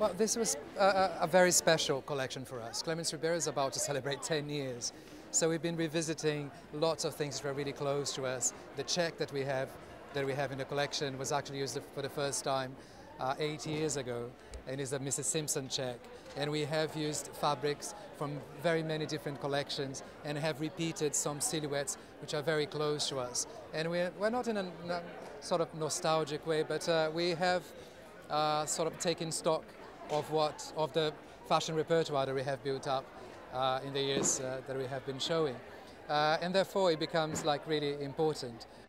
Well, this was a very special collection for us. Clements Ribeiro is about to celebrate 10 years. So we've been revisiting lots of things that were really close to us. The check that we have in the collection was actually used for the first time 8 years ago, and is a Mrs Simpson check. And we have used fabrics from very many different collections and have repeated some silhouettes which are very close to us. And we're not in a sort of nostalgic way, but we have sort of taken stock of the fashion repertoire that we have built up in the years that we have been showing. And therefore it becomes like really important.